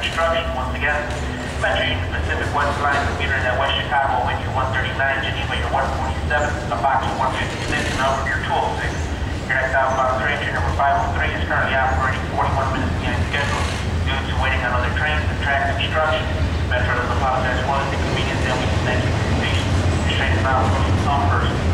construction. Once again, Metro Union Pacific West Line, commuter in that West Chicago, when you're 139, Geneva, you're 147, a box of 156, and over you're 206. Your next outbound train, train number 503, is currently operating 41 minutes behind schedule due to waiting on other trains and track construction. Metro does apologize for the inconvenience, and we thank you for your patience. This train is now approaching Tom first.